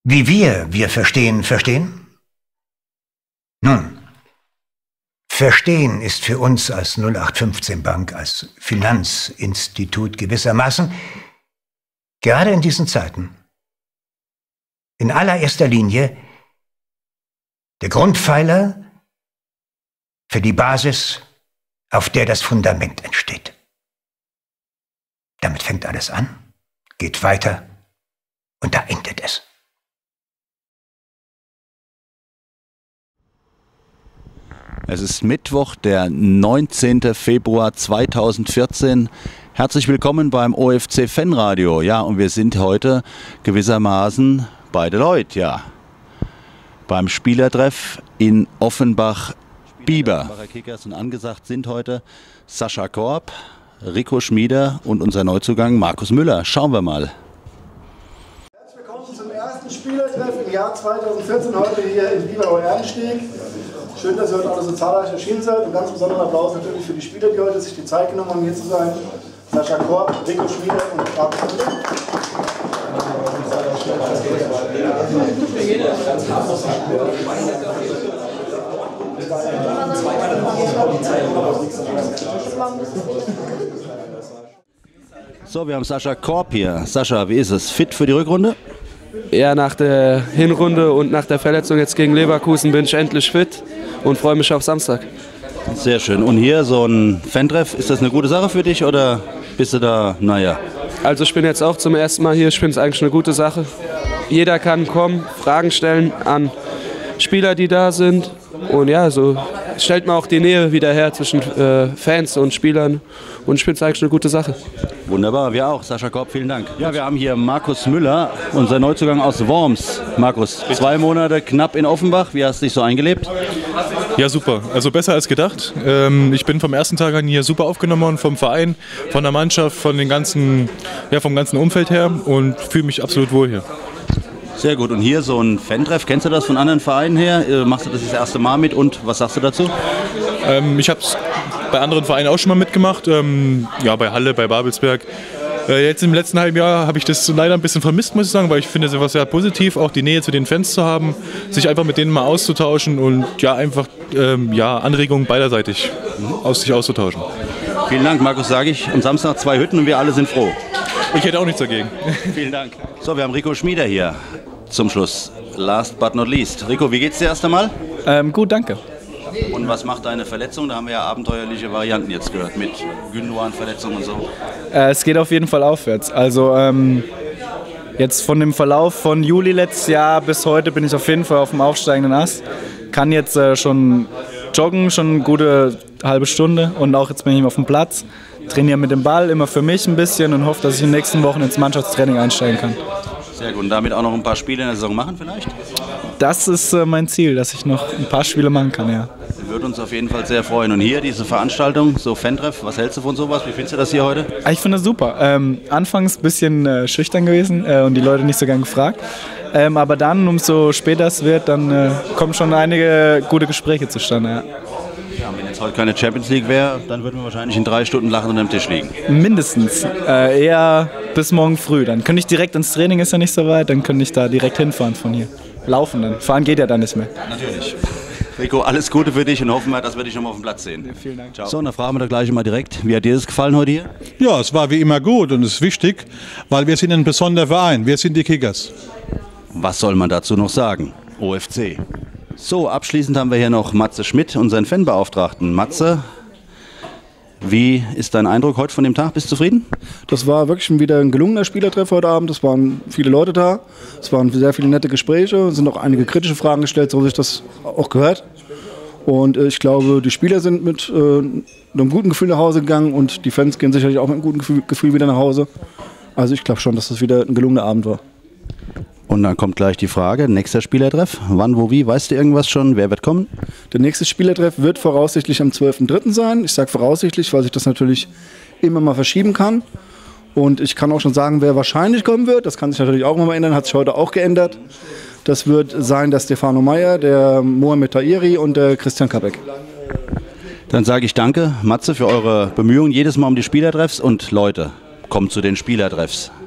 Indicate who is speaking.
Speaker 1: Wie wir verstehen? Nun, verstehen ist für uns als 0815 Bank, als Finanzinstitut gewissermaßen, gerade in diesen Zeiten, in allererster Linie der Grundpfeiler für die Basis, auf der das Fundament entsteht. Damit fängt alles an, geht weiter und da endet es.
Speaker 2: Es ist Mittwoch, der 19. Februar 2014. Herzlich willkommen beim OFC Fanradio. Ja, und wir sind heute gewissermaßen bei Deloitte, ja. Beim Spielertreff in Offenbach-Bieber. Und angesagt sind heute Sascha Korb, Rico Schmieder und unser Neuzugang Markus Müller. Schauen wir mal.
Speaker 3: Herzlich willkommen zum ersten Spielertreff im Jahr 2014, heute hier in Bieber-Erdensteg. Schön, dass ihr heute alle so zahlreich erschienen seid und ganz besonderen Applaus natürlich für die Spieler, die heute sich die Zeit genommen haben, hier zu sein. Sascha Korb, Rico Schmieder und Markus Müller.
Speaker 2: So, wir haben Sascha Korb hier. Sascha, wie ist es? Fit für die Rückrunde?
Speaker 4: Ja, nach der Hinrunde und nach der Verletzung jetzt gegen Leverkusen bin ich endlich fit und freue mich auf Samstag.
Speaker 2: Sehr schön. Und hier so ein Fantreff, ist das eine gute Sache für dich oder bist du da, naja?
Speaker 4: Also ich bin jetzt auch zum ersten Mal hier, ich finde es eigentlich eine gute Sache. Jeder kann kommen, Fragen stellen an Spieler, die da sind. Und ja, so stellt man auch die Nähe wieder her zwischen Fans und Spielern. Und ich finde es eigentlich eine gute Sache.
Speaker 2: Wunderbar, wir auch. Sascha Korb, vielen Dank. Ja, wir haben hier Markus Müller, unser Neuzugang aus Worms. Markus, 2 Monate knapp in Offenbach. Wie hast du dich so eingelebt?
Speaker 5: Ja, super. Also besser als gedacht. Ich bin vom ersten Tag an hier super aufgenommen worden, vom Verein, von der Mannschaft, von den ganzen, ja, vom ganzen Umfeld her und fühle mich absolut wohl hier.
Speaker 2: Sehr gut. Und hier so ein Fantreff, kennst du das von anderen Vereinen her? Machst du das erste Mal mit und was sagst du dazu?
Speaker 5: Ich habe es bei anderen Vereinen auch schon mal mitgemacht, ja, bei Halle, bei Babelsberg. Jetzt im letzten halben Jahr habe ich das leider ein bisschen vermisst, muss ich sagen, weil ich finde es etwas sehr positiv, auch die Nähe zu den Fans zu haben, sich einfach mit denen mal auszutauschen und ja, einfach ja, Anregungen beiderseitig sich auszutauschen.
Speaker 2: Vielen Dank, Markus, sage ich. Am Samstag 2 Hütten und wir alle sind froh.
Speaker 5: Ich hätte auch nichts dagegen.
Speaker 2: Vielen Dank. So, wir haben Rico Schmieder hier zum Schluss. Last but not least. Rico, wie geht's dir erst einmal?
Speaker 6: Gut, danke.
Speaker 2: Und was macht deine Verletzung? Da haben wir ja abenteuerliche Varianten jetzt gehört mit Gündogan-Verletzungen und so.
Speaker 6: Es geht auf jeden Fall aufwärts. Also jetzt von dem Verlauf von Juli letztes Jahr bis heute bin ich auf jeden Fall auf dem aufsteigenden Ast. Kann jetzt schon joggen, schon eine gute halbe Stunde und auch jetzt bin ich auf dem Platz. Trainiere mit dem Ball immer für mich ein bisschen und hoffe, dass ich in den nächsten Wochen ins Mannschaftstraining einsteigen kann.
Speaker 2: Sehr gut. Und damit auch noch ein paar Spiele in der Saison machen vielleicht?
Speaker 6: Das ist mein Ziel, dass ich noch ein paar Spiele machen kann, ja.
Speaker 2: Würde uns auf jeden Fall sehr freuen. Und hier diese Veranstaltung, so Fantreff, was hältst du von sowas? Wie findest du das hier heute?
Speaker 6: Ich finde das super. Anfangs ein bisschen schüchtern gewesen und die Leute nicht so gern gefragt. Aber dann, umso später es wird, dann kommen schon einige gute Gespräche zustande. Ja.
Speaker 2: Ja, wenn jetzt heute keine Champions League wäre, dann würden wir wahrscheinlich in 3 Stunden lachend unter dem Tisch liegen.
Speaker 6: Mindestens. Eher bis morgen früh. Dann könnte ich direkt ins Training, ist ja nicht so weit, dann könnte ich da direkt hinfahren von hier. Laufen dann. Fahren geht ja dann nicht mehr.
Speaker 2: Natürlich. Rico, alles Gute für dich und hoffen wir, dass wir dich noch mal auf dem Platz sehen.
Speaker 6: Ja, vielen Dank.
Speaker 2: Ciao. So, und dann fragen wir doch gleich mal direkt. Wie hat dir das gefallen heute hier?
Speaker 7: Ja, es war wie immer gut und es ist wichtig, weil wir sind ein besonderer Verein. Wir sind die Kickers.
Speaker 2: Was soll man dazu noch sagen? OFC. So, abschließend haben wir hier noch Matze Schmidt, unseren Fanbeauftragten. Matze, wie ist dein Eindruck heute von dem Tag? Bist du zufrieden?
Speaker 3: Das war wirklich wieder ein gelungener Spielertreff heute Abend. Es waren viele Leute da. Es waren sehr viele nette Gespräche. Es sind auch einige kritische Fragen gestellt, so wie sich das auch gehört. Und ich glaube, die Spieler sind mit einem guten Gefühl nach Hause gegangen und die Fans gehen sicherlich auch mit einem guten Gefühl wieder nach Hause. Also ich glaube schon, dass das wieder ein gelungener Abend war.
Speaker 2: Und dann kommt gleich die Frage, nächster Spielertreff, wann, wo, wie, weißt du irgendwas schon, wer wird kommen?
Speaker 3: Der nächste Spielertreff wird voraussichtlich am 12.03. sein. Ich sage voraussichtlich, weil sich das natürlich immer mal verschieben kann. Und ich kann auch schon sagen, wer wahrscheinlich kommen wird. Das kann sich natürlich auch mal ändern, hat sich heute auch geändert. Das wird sein der Stefano Meyer, der Mohamed Tahiri und der Christian Kabek.
Speaker 2: Dann sage ich danke, Matze, für eure Bemühungen jedes Mal um die Spielertreffs und Leute, kommt zu den Spielertreffs.